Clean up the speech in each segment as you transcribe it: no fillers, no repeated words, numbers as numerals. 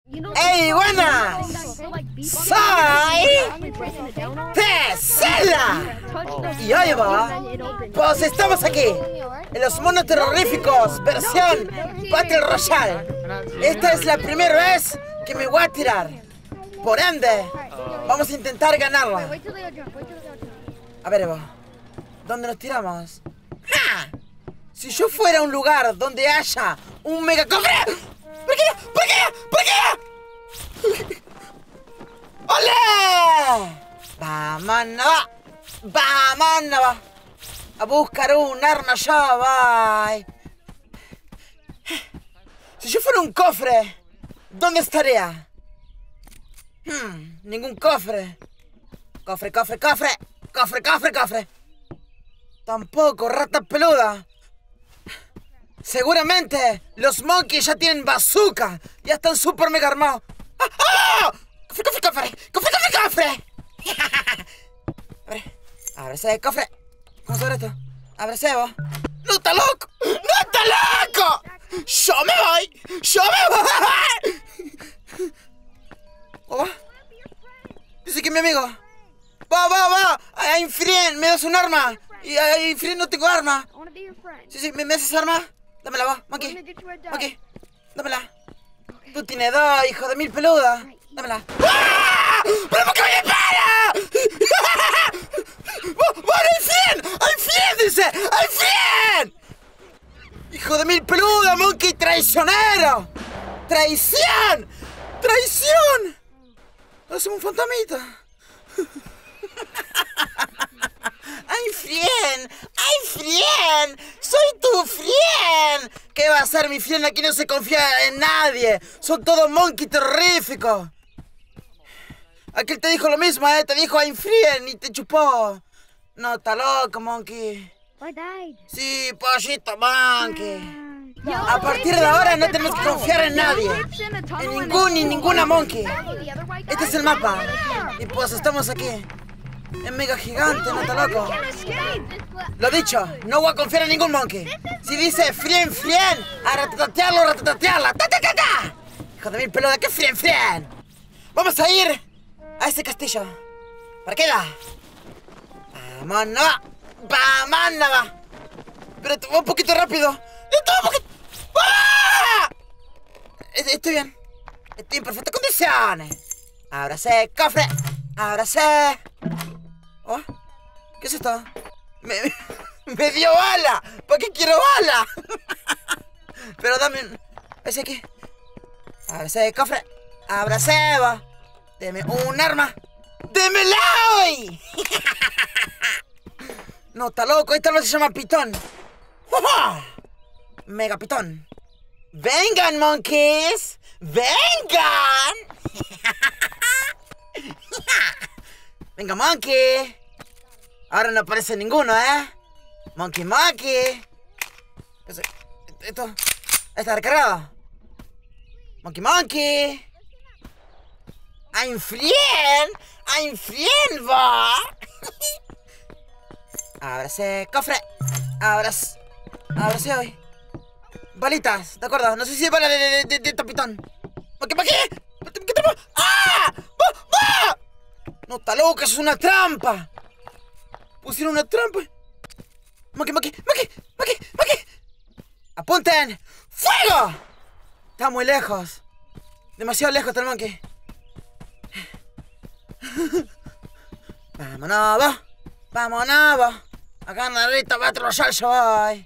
¡Hey, buenas! ¡Soy Tesla! Y hoy pues estamos aquí, en los monos terroríficos, versión Battle Royale. Esta es la primera vez que me voy a tirar. Por ende, vamos a intentar ganarla. A ver, Evo, ¿dónde nos tiramos? ¡Ja! Si yo fuera a un lugar donde haya un mega cofre... ¿Por qué no? ¿Por qué no? ¿Por qué no? ¡Olé! Vámonos. Vámonos a buscar un arma ya, bye. Si yo fuera un cofre, ¿dónde estaría? Ningún cofre. Cofre, cofre, cofre. Cofre, cofre, cofre. Tampoco, rata peluda. Seguramente los monkeys ya tienen bazooka. Ya están súper mega armados. ¡Ah! ¡Cofre, cofre, cofre! ¡Cofre, cofre, cofre! A ver, ábrese el cofre. ¿Cómo se abre esto? Ábrese, vos. ¡No está loco! ¡No está loco! ¡Yo me voy! ¡Yo me voy! ¿Oh, va? Dice que mi amigo. Va. I'm free, me das un arma. Y I'm free, no tengo arma. Sí, ¿me haces arma? Dámela, va, Monkey. Monkey, dámela. Tú tienes dos, hijo de mil peludas. Dámela. ¡Ah! ¡Pero por qué me dispara! ¡Bueno, I'm free, dice! ¡I'm free! ¡Hijo de mil peludas, Monkey, traicionero! ¡Traición! ¡Traición! Hacemos un fantasmita. ¡I'm friend! ¡I'm friend! ¡Soy tu friend! ¿Qué va a ser mi friend? Aquí no se confía en nadie. Son todos monkey terroríficos. Aquel te dijo lo mismo, ¿eh? Te dijo I'm friend y te chupó. No, está loco, monkey. Sí, pollito monkey. A partir de ahora no tenemos que confiar en nadie. En ningún ni ninguna monkey. Este es el mapa. Y pues estamos aquí. Es mega gigante, no está loco. Lo dicho, no voy a confiar en ningún monkey. Si dice frien, a ratatatearla. ¡Ta, ta, ta, ta! Hijo de mil peludas, ¿qué frien? Vamos a ir a ese castillo. ¿Para qué da? ¡Vámonos! Pero un poquito rápido. ¡Ah! Estoy bien. Estoy en perfectas condiciones. Ábrase, cofre. Ábrase. ¿Oh? ¿Qué es esto? Me dio bala. ¿Para qué quiero bala? Pero dame un... Ese aquí. Ábrase, cofre. Ábrase, va. Deme un arma. ¡Démela hoy! No, está loco. Esta no se llama pitón. Mega pitón. ¡Vengan, monkeys! ¡Vengan! Venga, monkey. Ahora no aparece ninguno, ¿eh? Monkey. Esto está recargado. Monkey. I'm free, va. Ábrase, cofre. Ábrase hoy. Balitas, ¿de acuerdo? No sé si es bala de tapitón. ¿Qué? ¡Ah! ¡Va! No, está loco, eso es una trampa. Pusieron una trampa. Monkey. ¡Apunten! ¡Fuego! Está muy lejos. Demasiado lejos está el monkey. Vámonos, va. Acá en la rita Battle Royale yo voy.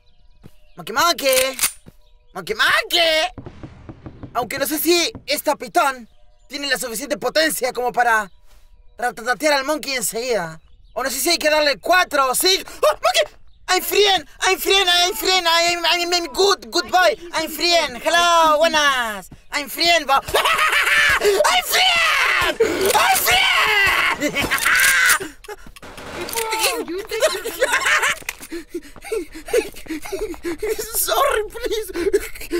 Monkey. Aunque no sé si esta pitón tiene la suficiente potencia como para ratatatear al monkey enseguida. O no sé si hay que darle 4 o 5. ¡Oh, monkey! I'm friend. I'm good boy. I'm friend. Hello, buenas. I'm friend, va. I'm friend. Sorry, please.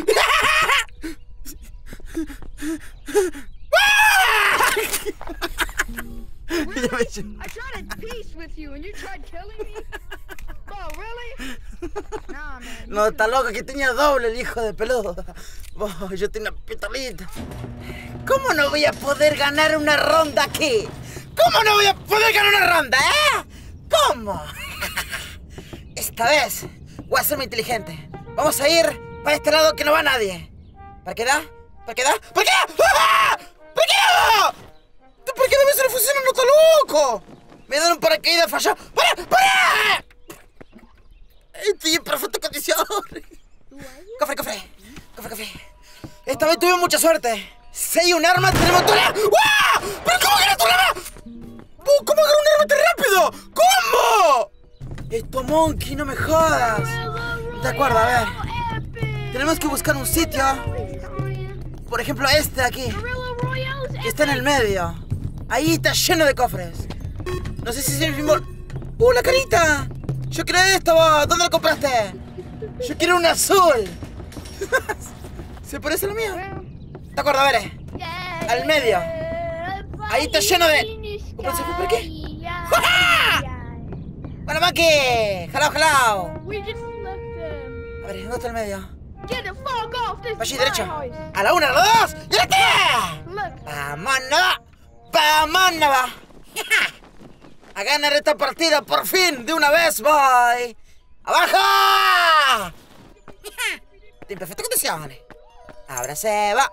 I tried peace with you and you tried killing me? Oh, really? Nah, man. No, está loco, que tenía doble el hijo de peludo. Oh, yo tengo una pistolita. ¿Cómo no voy a poder ganar una ronda aquí? ¿Cómo no voy a poder ganar una ronda, ¿Cómo? Esta vez voy a ser muy inteligente. Vamos a ir para este lado que no va nadie. ¿Para qué da? ¿Para qué da? ¿Para qué da? ¡Ah! ¿Para qué da? ¿Por qué a veces no funciona? ¡No está loco! Me dan un paracaídas fallado. ¡Para! Estoy en perfecta condición. Cofre. Esta vez tuve mucha suerte. Si hay un arma, tenemos tu arma. ¡Wow! ¿Pero cómo agarras tu arma? ¿Cómo agarras un arma tan rápido? ¿Cómo? Esto, Monkey, no me jodas. De acuerdo, a ver. Tenemos que buscar un sitio. Por ejemplo, este de aquí. Que está en el medio. Ahí está lleno de cofres. No sé si es el mismo... ¡La carita! Yo quiero esto, vos. ¿Dónde lo compraste? Yo quiero un azul. ¿Se parece a lo mío? De acuerdo, a ver. Al medio. Ahí está lleno de... ¿Cómo se fue por aquí? ¡Ja! Bueno, Monkey. Jalao. A ver, ¿dónde está el medio? Allí, derecho. A la 1, a la 2. ¡Y a la 3! ¡Vámonos! A ganar esta partida por fin. De una vez, voy. ¡Abajo! En perfectas condiciones. Ábrase, va.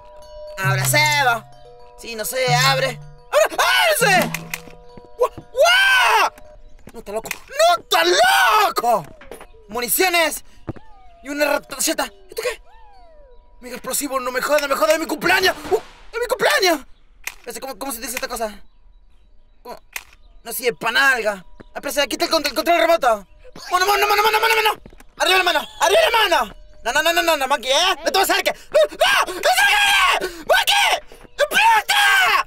Si no se abre. ¡Ábrese! ¡Guau! ¡No está loco! Municiones y una rataceta. ¿Esto qué? Mega explosivo, no me jodas, es mi cumpleaños. ¡Es mi cumpleaños! ¿Cómo se dice esta cosa? No sé, panalga. Apresa, aquí está el control remoto. ¡Mano! ¡Arriba la mano! No, Monkey, ¡No te vas a acercar! ¡No! ¡Monkey! ¡Explota!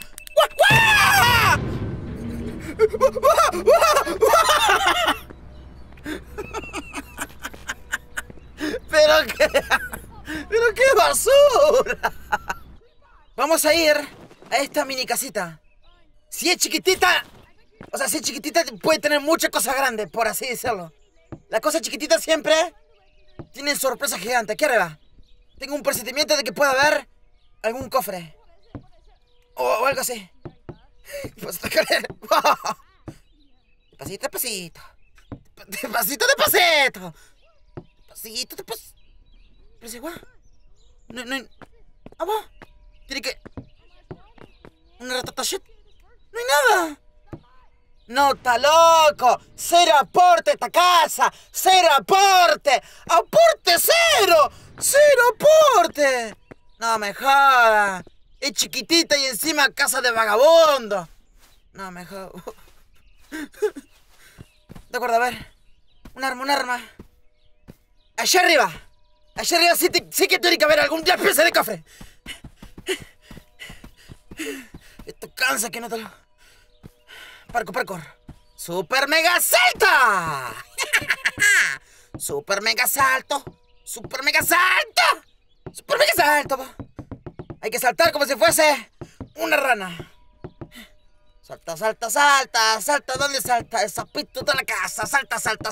¡Pero qué basura! Vamos a ir a esta mini casita. Si es chiquitita, puede tener muchas cosas grandes, por así decirlo. Las cosas chiquititas siempre tienen sorpresas gigantes. Aquí arriba tengo un presentimiento de que pueda haber algún cofre o algo así. Despacito. Pero si, guau. No. ¿Vos? Tiene que... ¿Una ratatouille? No hay nada. No, está loco. Cero aporte a esta casa. Cero aporte. Aporte cero. Cero aporte. No me jodas. Es chiquitita y encima casa de vagabundo. No me jodas. De acuerdo, a ver. Un arma. Allá arriba sí que tiene que haber algún especie de cofre. Esto cansa que no te lo... Parkour. ¡Super mega salto! ¡Super mega salto! Hay que saltar como si fuese una rana. Salta. ¿Dónde salta? El sapito de la casa. Salta. Salta,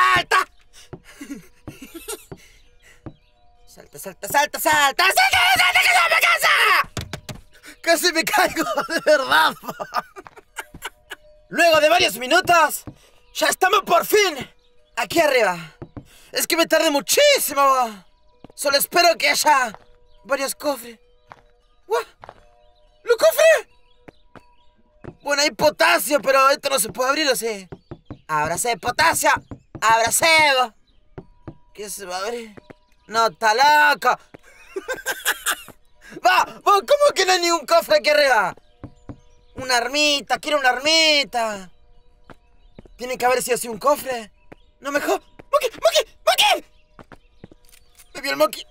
mi casa. Casi me caigo, de verdad. Luego de varios minutos, ya estamos por fin aquí arriba. Es que me tardé muchísimo. Solo espero que haya varios cofres. ¿Los cofres? Bueno, hay potasio, pero esto no se puede abrir, ¿o sí? Ábrase, potasio. Ábrase. ¿Qué se va a abrir? No, está loco. ¿Cómo que no hay ningún cofre aquí arriba? Una armita, quiero una armita. Tiene que haber sido así un cofre. No me jodas. ¡Monkey! ¡Me vio el Monkey!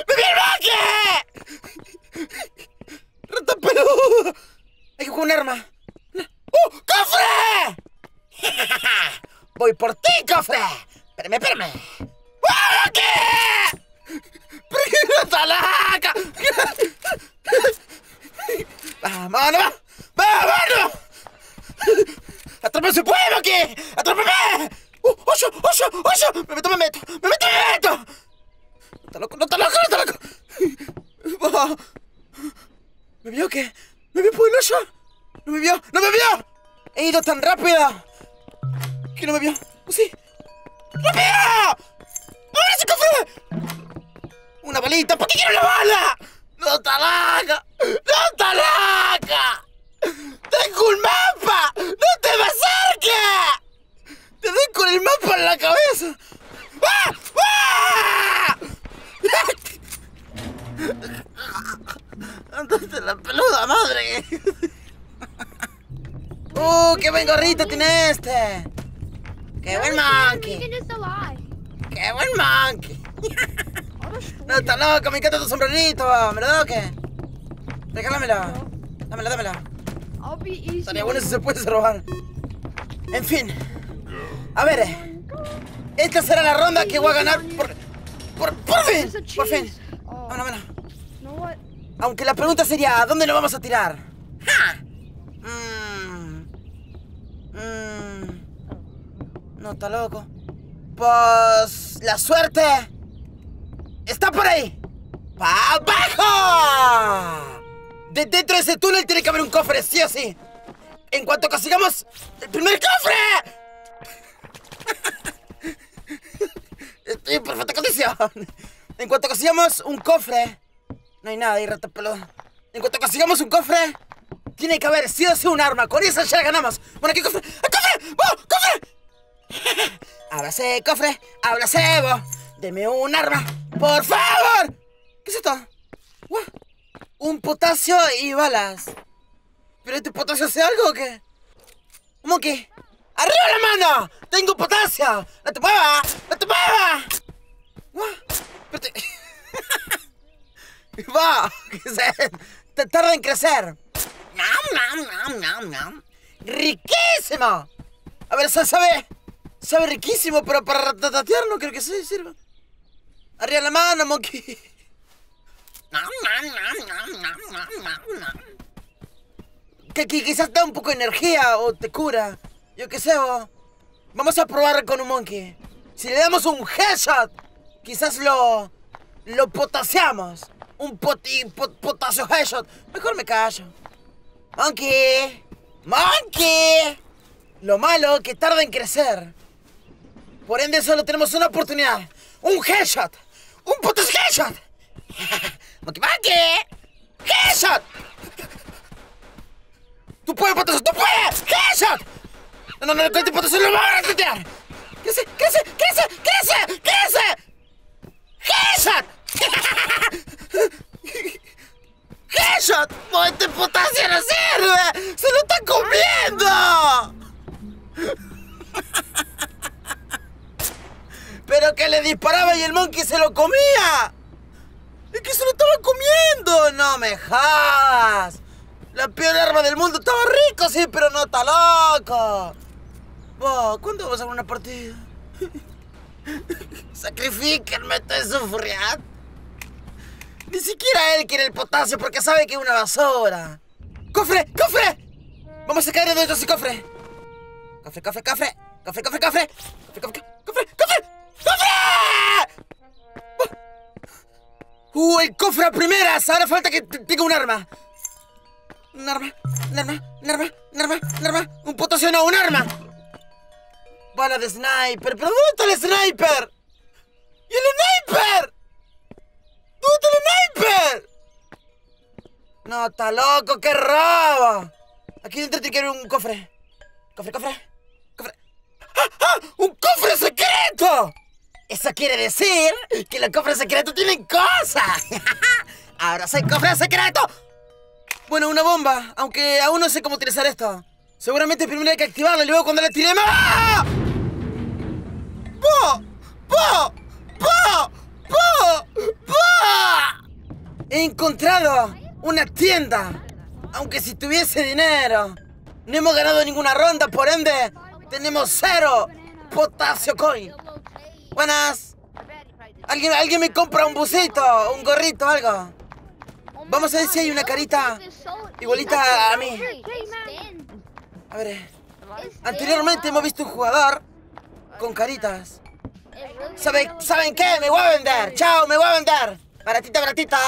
¡Rata peludo! Hay que jugar un arma. ¡Cofre! Voy por ti, cofre. Espérame. ¡Monkey! ¡Pero qué rata laca! ¡Vámonos! ¡Atrápame si puede, Monkey! ¡Atrápame! ¡Ocho! ¡Me meto! ¡No está loco! Oh. ¿Me vio qué? ¿Me vio por el hoyo? ¿No me vio? ¡No me vio! He ido tan rápido que no me vio. ¿Oh, sí? ¡Rápido! ¡Abre ese cofre! ¡Una balita! ¿Por qué quiero una bala? ¡No, talaca! ¡No, talaca! ¡Tengo un mapa! ¡No te me acerques! ¡Te doy con el mapa en la cabeza! ¡Ah! ¡Ah! ¡Andaste la peluda, madre! ¡Qué buen gorrito tiene este! ¡Qué buen monkey! ¡Qué buen monkey! No, está loco, me encanta tu sombrerito, ¿me lo doy o qué? Regálamelo. Dámelo. Estaría bueno si se puede robar. En fin. A ver. Esta será la ronda que voy a ganar por fin. Por fin. Vámonos. Aunque la pregunta sería, ¿a dónde nos vamos a tirar? ¡Ja! No, está loco. Pues la suerte está por ahí. ¡Pa' abajo! Dentro de ese túnel tiene que haber un cofre, sí o sí. En cuanto consigamos el primer cofre. Estoy en perfecta condición. En cuanto consigamos un cofre. No hay nada ahí, rata peluda. En cuanto consigamos un cofre, tiene que haber sí o sí un arma. Con esa ya ganamos. Bueno, ¿qué cofre? ¡El cofre! ¡Oh, cofre! Ábrase, cofre. Ábrase, vos. Deme un arma, por favor. ¿Qué es esto? ¿What? Un potasio y balas. ¿Pero este potasio hace algo o qué? ¿Cómo que? ¡Arriba la mano! ¡Tengo potasio! ¡No te muevas! ¡No te muevas! Espérate. ¡Va! Te tarda en crecer. ¡Riquísimo! A ver, sabe riquísimo, pero para ratatatear no creo que se sirva. ¡Arriba la mano, monkey! Que quizás da un poco de energía o te cura. Yo qué sé, vos. Vamos a probar con un monkey. Si le damos un headshot, quizás lo potasiamos. Un potasio headshot. Mejor me callo. Monkey. Monkey. Lo malo que tarda en crecer. Por ende solo tenemos una oportunidad. Un headshot. Un potasio headshot. Monkey, monkey. Headshot. ¡Tú puedes, potasio! ¡Tú puedes! ¡Headshot! No, con este potasio no lo va a resetear. ¡Crece! ¡Headshot! ¡Headshot! ¡Oh, este potasio no sirve! ¡Se lo está comiendo! Pero que le disparaba y el monkey se lo comía. ¡Es que se lo estaba comiendo! ¡No me jodas! La peor arma del mundo. Estaba rico, sí, pero no está loco. Oh, ¿cuándo vamos a hacer una partida? Sacrifíquenme, estoy sufriendo. Ni siquiera él quiere el potasio porque sabe que es una basura. ¡Cofre! ¡Cofre! Vamos a caer dentro de ese cofre. ¡Cofre! ¡Cofre! ¡El cofre a primeras! Ahora falta que tenga un arma. Un arma. Un potasio, no, un arma. Bala de sniper. ¿Pero dónde está el sniper? ¿Y el sniper? ¿Dónde está el sniper? No, está loco, qué robo. Aquí dentro tiene que haber un cofre. Cofre. ¡Ah! ¡Un cofre secreto! Eso quiere decir que los cofres secretos tienen cosas. Ahora soy cofre secreto. Bueno, una bomba, aunque aún no sé cómo utilizar esto. Seguramente primero hay que activarla y luego cuando la tiremos... ¡Ah! He encontrado una tienda. Aunque si tuviese dinero. No hemos ganado ninguna ronda, por ende tenemos 0 potasio coin. Buenas. ¿Alguien me compra un busito, un gorrito, algo? Vamos a ver si hay una carita igualita a mí. A ver. Anteriormente hemos visto un jugador con caritas. ¿Saben qué? Me voy a vender. Chao, me voy a vender. Baratita.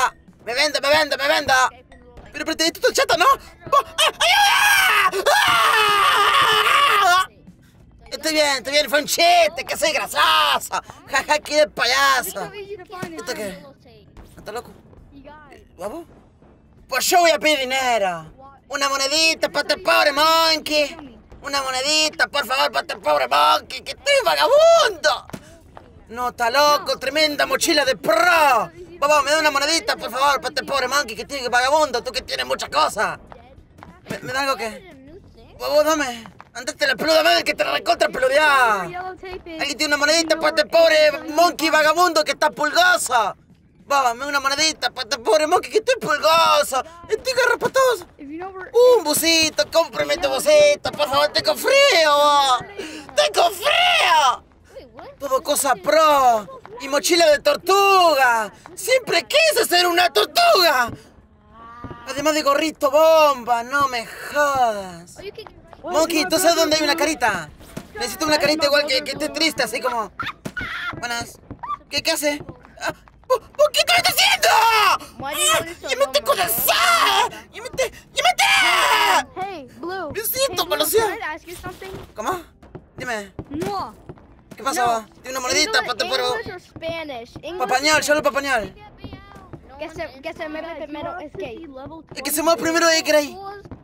Me vendo. Pero esto es chata, ¿no? ¡Ayuda! ¡Ah! Estoy bien, fue un chiste, que soy gracioso. Jaja, qué de payaso. ¿Esto qué? ¿Estás loco? ¿Vamos? Pues yo voy a pedir dinero. Una monedita para este pobre monkey. Una monedita, por favor, para este pobre monkey, que estoy vagabundo. No, está loco, tremenda mochila de pro. Vamos, me da una monedita, por favor, para este pobre monkey que tiene vagabundo, tú que tienes muchas cosas. ¿Me da algo que? Vamos, dame. Andate la peluda, madre, que te la recontra peludear. Alguien tiene una monedita para este pobre monkey vagabundo que está pulgoso. Vamos, me da una monedita para este pobre monkey que estoy pulgoso. Estoy garrapatoso. Un busito, cómprame tu busito, por favor, tengo frío. ¡Tengo frío! Todo cosa pro. Y mochila de tortuga. Siempre quise ser una tortuga. Además de gorrito bomba, no me jodas. Monkey, ¿tú sabes dónde hay una carita? Necesito una carita igual que esté triste, así como... Buenas. ¿Qué hace? ¿Qué estás haciendo? ¡Ya me estoy con el sal! ¡Ya me estoy! Hey, Blue. Lo siento, Hey, me lo Blue, siento. can I ask you something? ¿Cómo? Dime. No. ¿Qué pasó? Tiene una monedita para te puedo... English or Spanish? English Papañal, solo papañal. Que se mueve primero es gay. El que se mueve primero es Grey.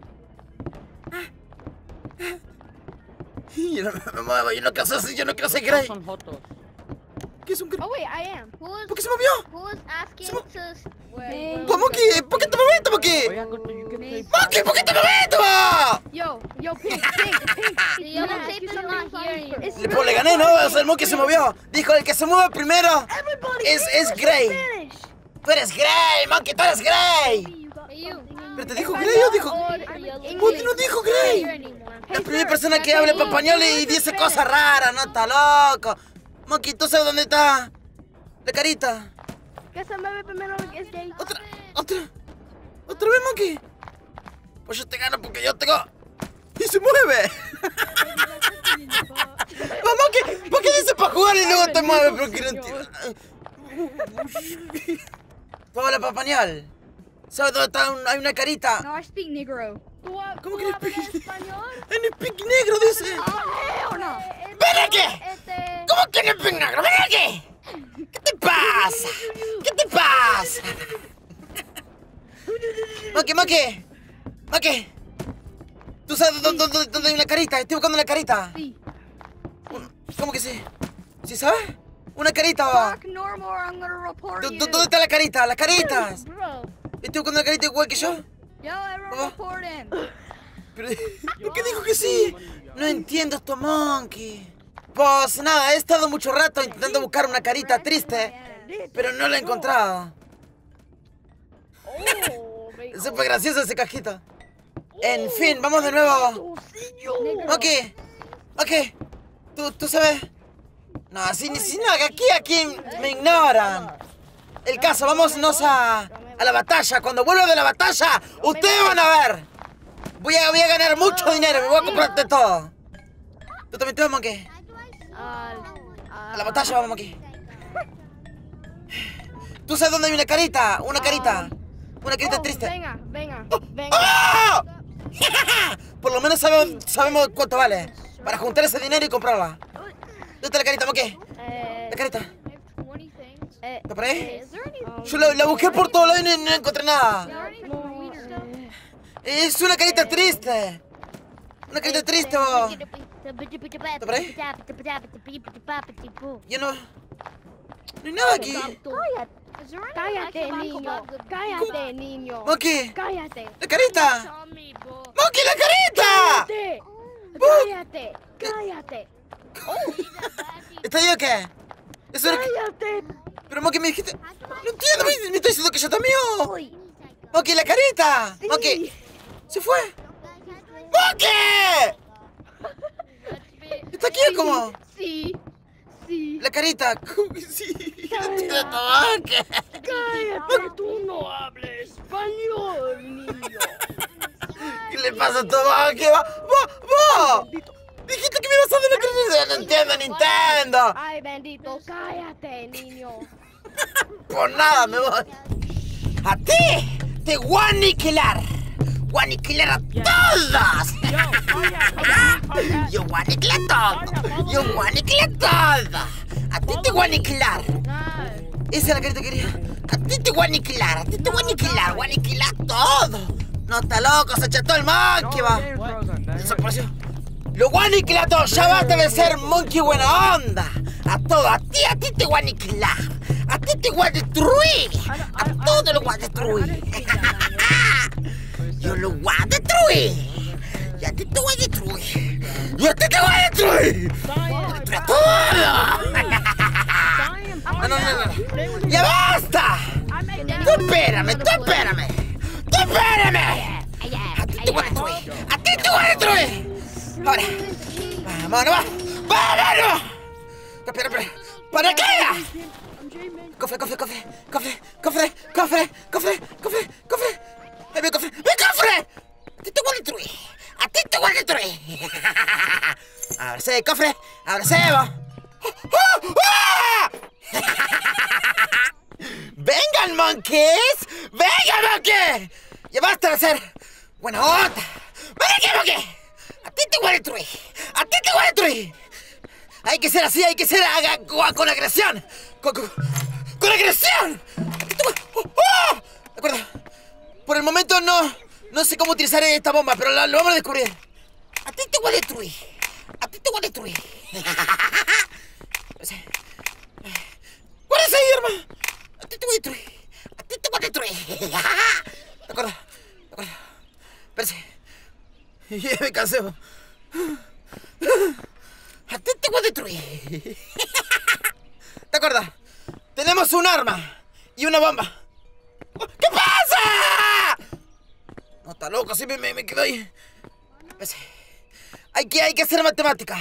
Yo no me muevo, yo no quiero ser Grey. Son jotos. ¿Qué es un Grey? Oh wait, I am. ¿Por qué se movió? Who's asking Some- to... Pues, Monkey, ¿por qué te moviste, Monkey? Oigan, Goto, you can play. Monkey, ¿por qué te moviste? Yo, Pink. The yellow tape is not here anymore. Pues le gané, ¿no? O sea, el Monkey se movió. Dijo, el que se mueve primero es Grey. Tú eres Grey, Monkey, tú eres Grey. You. ¿Pero te dijo Grey o dijo...? ¿Por qué no dijo Grey? La primera persona que hable español y dice cosas raras, no está loco. Monkey, ¿tú sabes dónde está la carita? Que se mueve primero es gay. ¿Otra vez, Monkey? Pues yo te gano porque yo tengo... ¡Y se mueve! Monkey, ¿por qué dice para jugar y luego te mueve? Pero que no entiendo. Hola, papañal. ¿Sabes dónde está? Hay una carita. No, I speak negro. ¿Cómo que no speak español? En el pic negro, dice. Oh, no. ¡Ven aquí! ¿Cómo que en el pic negro? ¡Ven aquí! ¿Qué te pasa? ¿Qué te pasa? Monkey. ¿Tú sabes dónde hay una carita? Estoy buscando una carita. Sí. ¿Cómo que sí? ¿Sí sabes? Una carita, va. Talk normal or I'm gonna report you. ¿Dónde está la carita? Las caritas. Bro. Estoy buscando una carita igual que yo. Yo, everyone report him. Pero, ¿por qué dijo que sí? No entiendo esto, Monkey. Pues nada, he estado mucho rato intentando buscar una carita triste, pero no la he encontrado. Es súper gracioso ese cajito. En fin, vamos de nuevo. Ok. ¿Tú sabes? No, si no, aquí me ignoran. El caso, vámonos a la batalla. Cuando vuelva de la batalla, ustedes van a ver. Voy a ganar mucho dinero, me voy a comprar de todo. ¿Tú también te vas, Monkey? A la batalla vamos, Monkey. ¿Tú sabes dónde hay una carita? Una carita triste. Venga. ¡Oh! Por lo menos sabemos cuánto vale. Para juntar ese dinero y comprarla. ¿Dónde está la carita, Monkey? La carita. ¿Está por ahí? Yo la busqué por todos lados y no encontré nada. Es una carita triste. Una carita triste, vos. ¿Está por ahí? Yo no... No hay nada aquí. Cállate, niño. Monkey, Cállate. la carita. Monkey, la carita. Cállate. ¿Está ahí o qué? Eso era... Cállate. Pero Monkey me dijiste... No entiendo, me está diciendo que ya está mío. Monkey, la carita. Monkey. ¿Se fue? ¡Monkey! ¿Está aquí o cómo? Sí. La carita. ¿Cómo que sí? No entiendo, Monkey. Cállate, tú no hables español, niño. ¿Qué le pasa a tu Monkey? ¡Va! Dijiste que me ibas a dar una carita. No entiendo, Nintendo. Ay, bendito, cállate, niño. Por nada, me voy. A ti te voy a aniquilar. Voy a aniquilar a todos. Yo voy a aniquilar todo. Yo voy a aniquilar todo. A ti te voy a aniquilar. Esa es la que te quería. A ti te voy a aniquilar. A ti te voy a aniquilar. Voy a aniquilar todo. No está loco, se echató el monkey, va. Desapareció. Lo voy a aniquilar todo. Ya basta de ser monkey buena onda. A todo. A ti te voy a aniquilar. A ti te voy a destruir. A todo lo voy a destruir. Yo lo voy a destruir. Y a ti te voy a destruir. Y a ti te voy a destruir. ¡Destruir a todo! No. ¡Ya basta! ¡Tú espérame! A ti te voy a destruir. A ti te voy a destruir. Ahora. ¡Vámonos! Espera. ¡Para qué! Cofre. ¡Ay, mi cofre! ¡A ti te voy a destruir! Ábrase el cofre. ¡Vengan, monkeys! ¡Ya basta de ser buena onda! ¡Ven aquí, monkey! ¡A ti te voy a destruir! Hay que ser así, con agresión. ¡Con agresión! De acuerdo. Por el momento no sé cómo utilizar esta bomba, pero lo vamos a descubrir. A ti te voy a destruir. ¡Guárdese ahí, hermano! A ti te voy a destruir. De acuerdo. Espérese. Ya me cansé. A ti te voy a destruir. ¿Te acuerdas? Tenemos un arma y una bomba. ¿Qué pasa? No, está loco, así me quedo ahí. Hay que hacer matemática.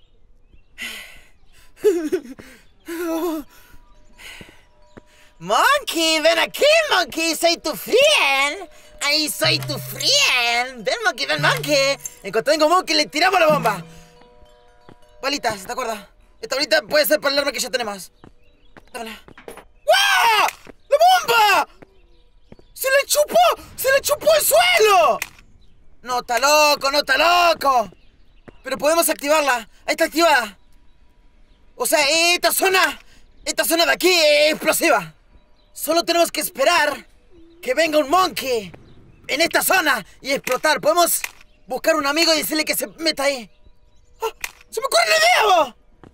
Monkey, ven aquí, monkey. Soy tu friend. Ahí soy tu friend. Ven, monkey. En cuanto tengo monkey, le tiramos la bomba. Balitas, ¿te acuerdas? Esta bolita puede ser para el arma que ya tenemos. Dámela. ¡Wow! ¡La bomba! ¡Se le chupó el suelo! No está loco. Pero podemos activarla. Ahí está activada. O sea, esta zona de aquí es explosiva. Solo tenemos que esperar que venga un monkey en esta zona y explotar. Podemos buscar un amigo y decirle que se meta ahí. ¡Oh! ¡Se me ocurre una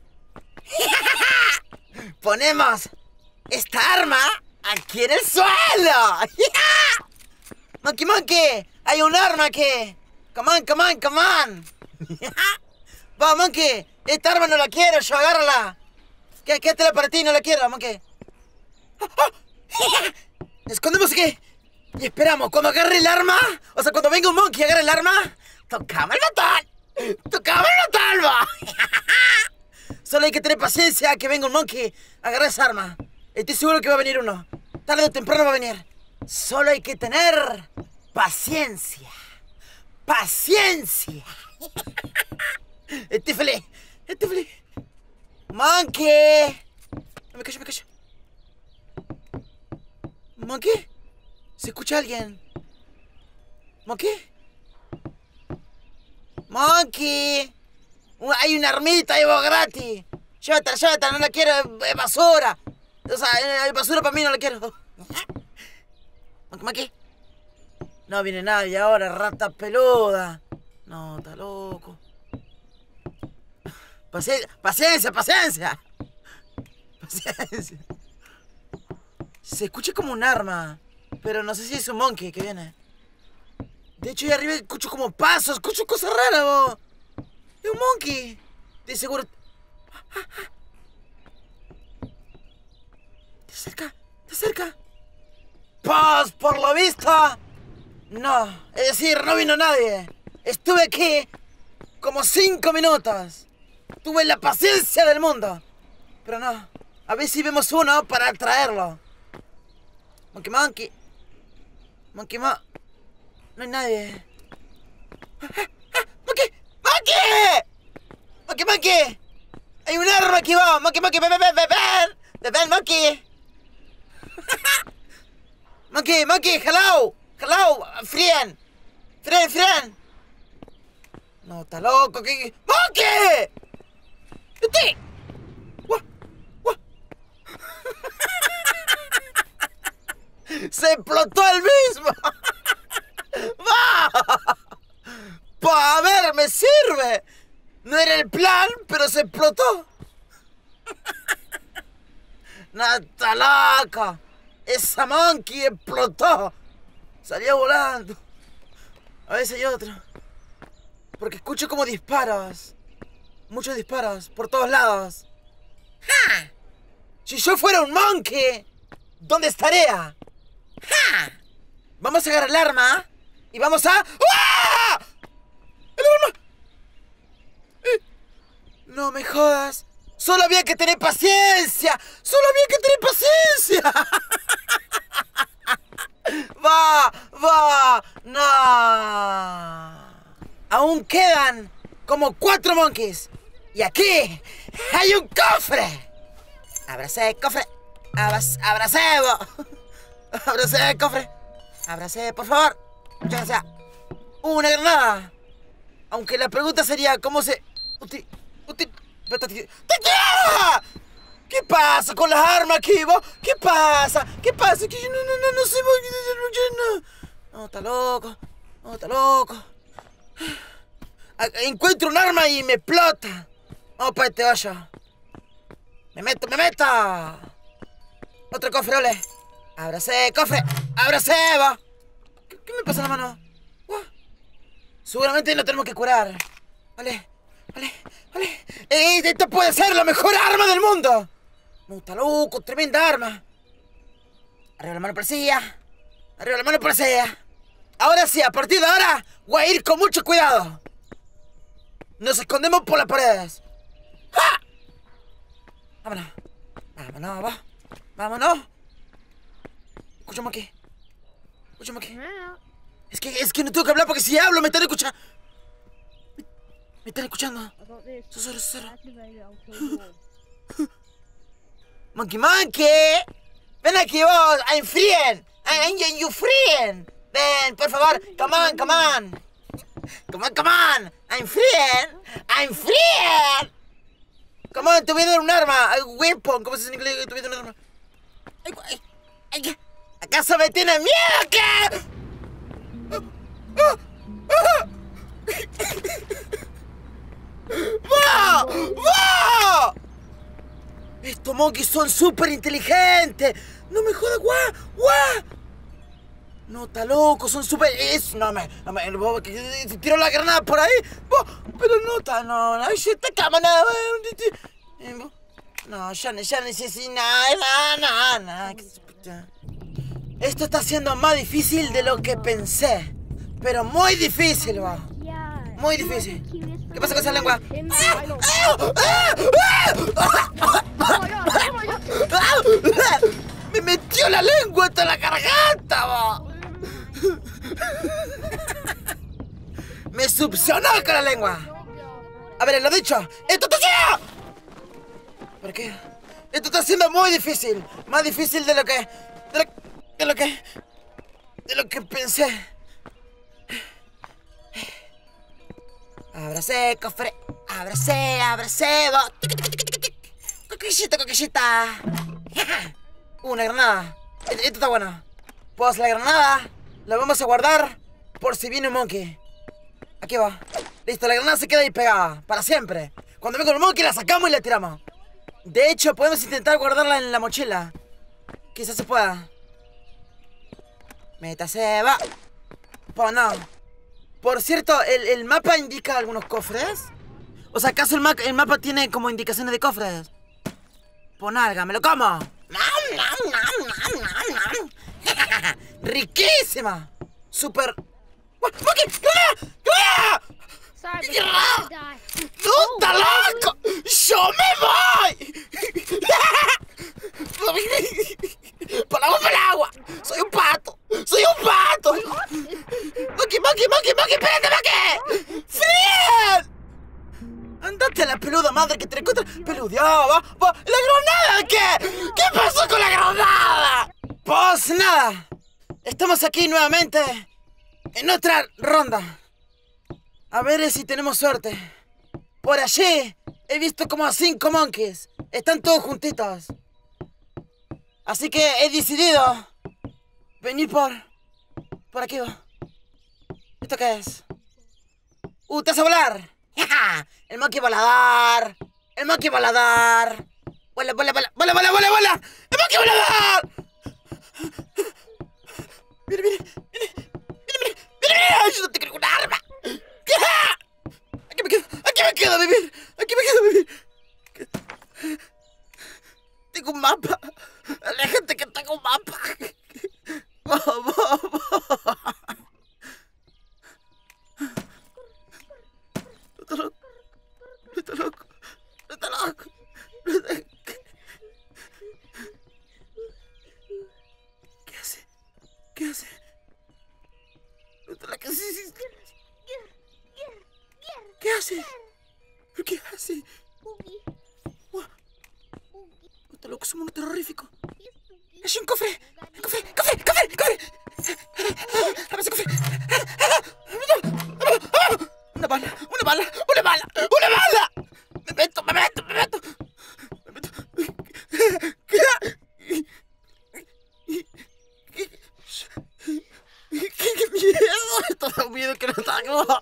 idea, vos! Ponemos esta arma aquí en el suelo. Monkey, hay un arma que... Come on. Va, monkey, esta arma no la quiero yo, agárrala. Quédatela para ti, no la quiero, monkey. Escondemos aquí y esperamos. Cuando agarre el arma, o sea, cuando venga un monkey y agarre el arma, tocamos el botón, va. Solo hay que tener paciencia a que venga un monkey a agarrar esa arma. Estoy seguro que va a venir uno. Tarde o temprano va a venir. Solo hay que tener paciencia. Estoy feliz. Monkey. Me callo. Monkey. ¿Se escucha alguien? Monkey. Hay una armita ahí vos gratis. Llévatela, no la quiero, es basura. O sea, es basura para mí, no la quiero. Monkey. No viene nadie ahora, rata peluda. No, está loco. Paciencia. Se escucha como un arma, pero no sé si es un monkey que viene. De hecho, ahí arriba escucho como pasos, escucho cosas raras, vos. Es un monkey. De seguro... Te acerca. Pues, por lo visto... No, es decir, no vino nadie. Estuve aquí como 5 minutos. Tuve la paciencia del mundo. Pero no, a ver si vemos uno para traerlo. Monkey. No hay nadie. Monkey. Hay un arma aquí, va. Monkey, ven, monkey. Monkey, monkey, hello. Hello, friend. Friend. No, está loco. ¿Qué? ¡Monkey! ¡Este! ¡Guau! ¡Se explotó el mismo! ¡Va! ¡A ver, me sirve! No era el plan, pero se explotó. ¡No, está loco! Esa monkey explotó. Salía volando. A ver si hay otro. Porque escucho como disparos. Muchos disparos por todos lados. ¡Ja! Si yo fuera un monkey, ¿dónde estaría? ¡Ja! Vamos a agarrar el arma y vamos a... ¡Ah! ¡El arma! No me jodas. Solo había que tener paciencia. Va. No. Aún quedan como 4 monkeys. Y aquí hay un cofre. Abracé el cofre. Abracé el cofre. Abracé, por favor. Muchas gracias. Una granada. Aunque la pregunta sería ¿cómo se... ¡Tequila! ¿Qué pasa con las armas aquí, vos? ¿Qué pasa? Que yo no sé. No, está loco. Encuentro un arma y me explota. Vamos para este hoyo. Me meto. Otro cofre, ole. Abracé, cofre. Abracé, va. ¿Qué me pasa en la mano? Seguramente no tenemos que curar. Vale. Esta puede ser la mejor arma del mundo. No, está loco, tremenda arma. Arriba la mano policía. Ahora sí, a partir de ahora voy a ir con mucho cuidado. Nos escondemos por las paredes. ¡Ja! Vámonos. Escúchame aquí. Es que no tengo que hablar porque si hablo me están escuchando. Me están escuchando. Susurro. Monkey. Ven aquí vos. I'm friend. You friend. Ven, por favor. Come on. I'm friend. Come on, te voy a dar un arma. Weapon. ¿Cómo se dice en inglés? Te voy a dar un arma. ¿Acaso me tienes miedo? ¿Qué? ¡Va! Estos monkeys son súper inteligentes. No me jodas, guau. No, está loco, son súper... No, tiró la granada por ahí. Pero no, yo te cama nada. No, ya necesito nada. Esto está siendo más difícil de lo que pensé. Pero muy difícil, va. Muy difícil. ¿Qué pasa con esa lengua? Me metió la lengua hasta la garganta, va. Me succionó con la lengua. A ver, lo dicho. ¡Esto está haciendo! ¿Por qué? Esto está siendo muy difícil. Más difícil de lo que... De lo que pensé. Abracé, cofre. Abracé. Coquillita. Una granada. Esto está bueno. Pues la granada la vamos a guardar por si viene un monkey. Aquí va. Listo, la granada se queda ahí pegada. Para siempre. Cuando venga un monkey la sacamos y la tiramos. De hecho, podemos intentar guardarla en la mochila. Quizás se pueda. Métase, va. Pues no. Por cierto, ¿el mapa indica algunos cofres? O sea, ¿acaso el mapa tiene como indicaciones de cofres? Pues nalga, me lo como. Riquísima. Súper... ¡Monkey! ¡Granada! Sorry, but you're gonna die. ¡No, está loco! ¡Yo me voy! ¡Por el agua! ¡Soy un pato! ¡Monkey! ¡Espérate, ¡Friend! ¡Andate a la peluda madre que te encuentras! ¡Peludeado! ¡Va! ¡La granada! ¿Qué pasó con la granada? Pues nada. Estamos aquí nuevamente en otra ronda. A ver si tenemos suerte. Por allí he visto como a 5 monkeys. Están todos juntitos. Así que he decidido venir por aquí. ¿Esto qué es? ¡Te vas a volar! ¡El monkey volador! ¡El monkey volador! ¡Vuela, vuela, vuela! ¡Vuela, vuela, vuela, vuela! ¡El monkey volador! ¡Mire, mire! ¡Mire, mire, mire! ¡Mire! ¡Yo no te creo un arma! ¡Aquí me quedo a vivir! ¡Aquí me quedo a vivir! Tengo un mapa. Aléjate que tengo un mapa. No está loco. No está loco. No está loco. ¿Qué hace? ¿Qué hace? No está loco. ¿Qué hace? ¿Pero qué hace? No está loco, es un mono terrorífico. ¡Es un cofre! ¡Cofre! ¡Cofre! ¡Cofre! ¡Cofre! ¡Dame ese cofre! ¡Una bala! ¡Una bala! ¡Una bala! ¡Una bala! ¡Me meto! ¡Me meto! ¡Me meto! ¡Me meto! ¡Qué miedo! Esto da miedo que no está...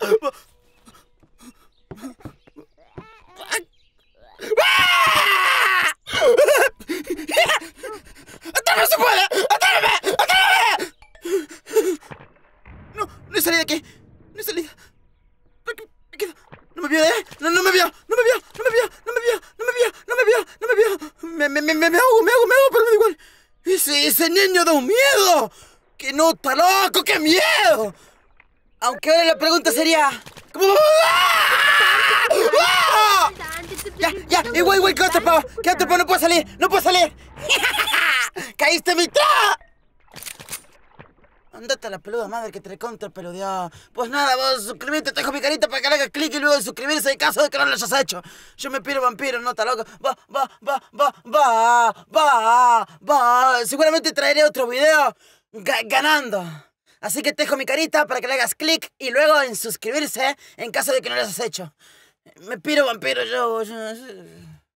¡Atrápame se puede! ¡Atrápame! ¡Atrápame! No, no he salido de aquí. No he salido. Me quedo. No me vio, ¿eh? No me vio. No me vio. No me vio. No me vio. No me vio. No me vio. No me vio. Me ahogo, pero me da igual. Ese niño da un miedo. ¡Que no está loco! ¡Qué miedo! Aunque ahora la pregunta sería... ¿Cómo? ¡Ah! Ya, igual, quédate atrapado, no puedo salir, no puedo salir. ¡Caíste en mi trap! Andate a la peluda madre que te recontra peludeó. Pues nada, vos suscribite, te dejo mi carita para que le hagas clic y luego de suscribirse en caso de que no lo hayas hecho. Yo me piro vampiro, no está loco. Seguramente traeré otro video ganando. Así que te dejo mi carita para que le hagas clic y luego en suscribirse en caso de que no lo hayas hecho. Me piro vampiro yo.